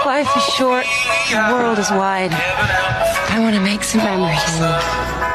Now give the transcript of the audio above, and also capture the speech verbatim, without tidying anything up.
Life is short, the world is wide. I want to make some memories.